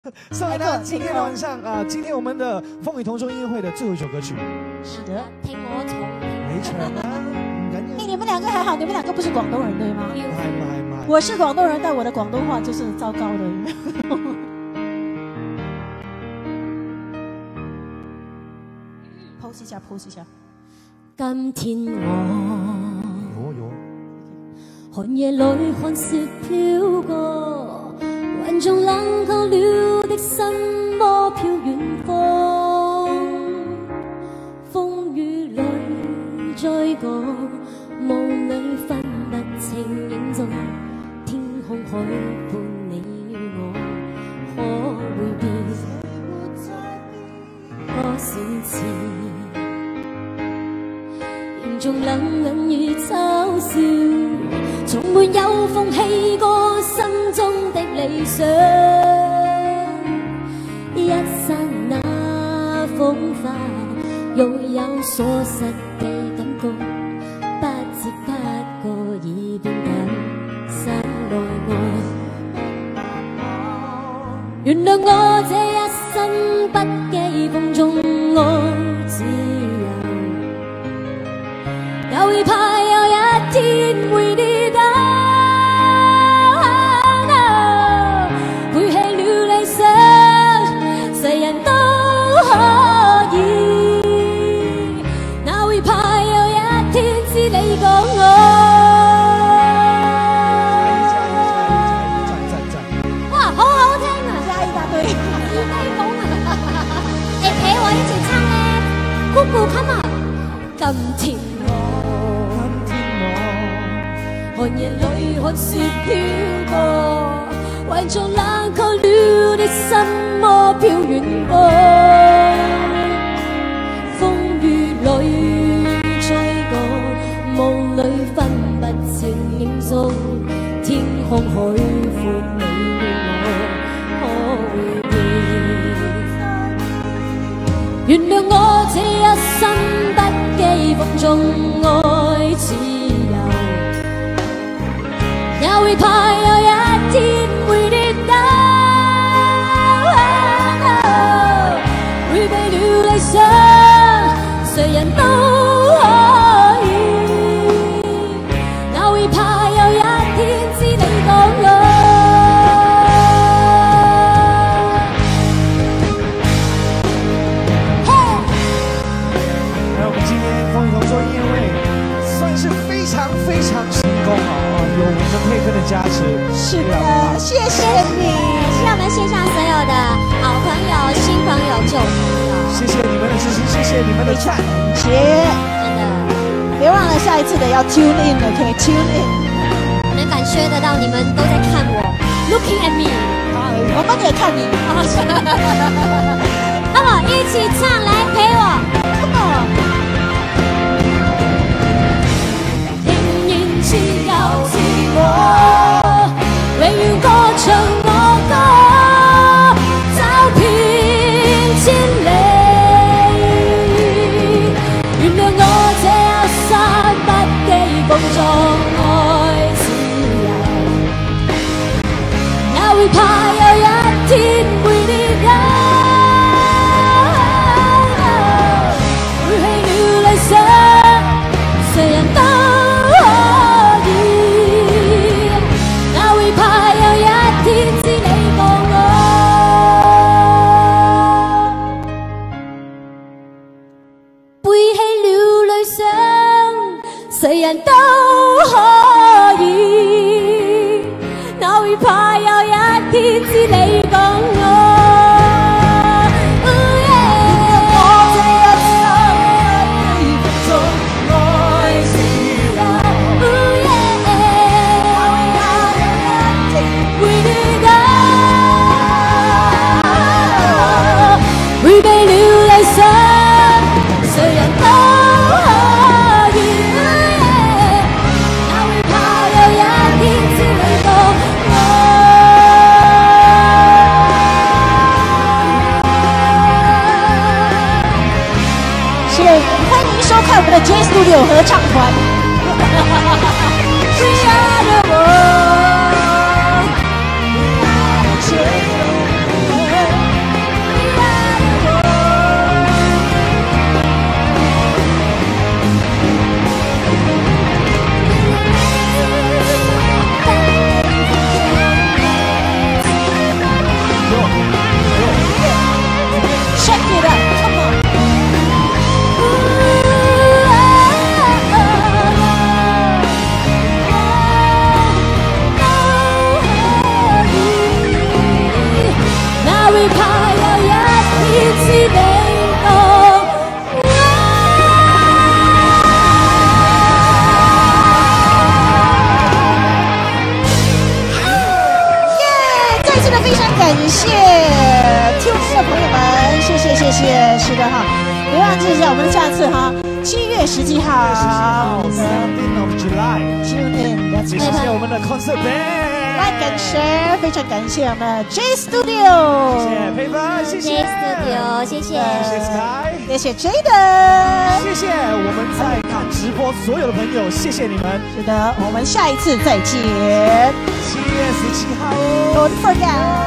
送给大家今天的晚上啊，今天我们的风雨同舟音乐会的最后一首歌曲。 是的，听我从。 没错啊， 你们两个还好，你们两个不是广东人对吗？ 唔我是广东人，但我的广东话就是糟糕的。pose 一下 ，pose 一下。 今天我寒夜里看雪飘過，雲中冷透了的心魔飄遠方，風雨裏追過，夢裏分不清影蹤，天空海闊你與我，可會變多少次？營中冷眼與嘲笑，從沒有放棄過心中的理想。一剎那風化，擁有所失的感覺，不知不覺已變得心內愛。原諒我這一生不羈放縱愛自由，也會怕有一天會跌倒。背棄了理想，誰人都可以，哪會怕有一天知你講我。哇，好好聽啊！ 加一大堆， 自己講啊！你陪我一起唱咧，姑姑 come on！ 今天寒夜裏看雪飄過，懷中冷卻了的心魔飄遠過，風雨裏追過，夢裏分不清影蹤，天空海闊你與我可會變？原諒我這一生不羈放縱愛自由，也會怕有一天會跌倒，會背了理想，誰人都可以，哪會怕有一天知你講我。 那我們今天風雨同舟音樂會算是非常非常成功啊！有我們佩芬的加持， 是的，謝謝你。 希望我們線上所有的好朋友、新朋友、舊朋友， 謝謝你們的支持，謝謝你們的讚。 謝， 真的， 別忘了下一次的要 tune in，OK，tune in。 能感覺得到你們都在看我 ，looking at me， 我們也看你。 那麼一起唱，來陪我 ，come on。自由自我，永遠歌唱我歌，走遍千里。原諒我這一生不羈放縱愛自由，也會怕有一天會跌倒，背棄了理想，誰人都誰人都可以，哪會怕有一天知你講我。我這一生不羈放縱愛自由，哪會怕有一天會跌倒，會背了理想，誰人都歡迎收看我們的 J Studio 合唱團。 We are the world。 怕有一天是你懂。 再次的非常感谢听众的朋友们，谢谢。是的哈，别忘记一下我们的下次哈，7月17号 ，17th of July， tune in， 也谢谢我们的 concert band，like and share， 非常感谢我们的 J Studio， 谢谢佩芬，谢谢 J Studio， 谢谢 Sky， 谢谢 Jaden， 谢谢我们在看直播所有的朋友，谢谢你们。 是的，我们下一次再见，7 月17号哦 ，Don't forget。